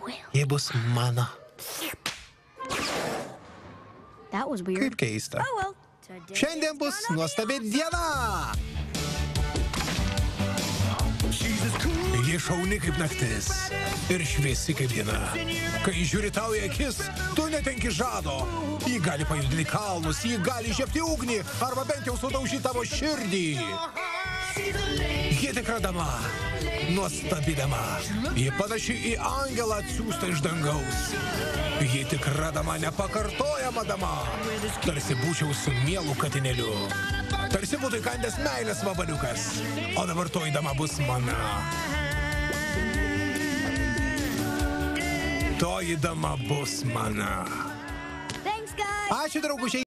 Ji bus mano. Kaip keista. Šiandien bus nuostabi diena. Ji šauni kaip naktis ir šviesi kaip diena. Kai žiūri tau į akis, tu netenki žado. Ji gali pajudinti kalnus, ji gali žiepti ugnį arba bent jau sudaužyti tavo širdį. Ji tikra dama, nuostabi dama. Ji panaši į angelą atsiųstą iš dangaus. Ji tikra dama, nepakartojama dama. Tarsi būčiau su mielu katinėliu. Tarsi būtų įkandęs meilės vabaliukas. O dabar toji dama bus mana. Toji dama bus mana. Ačiū, draugužiai.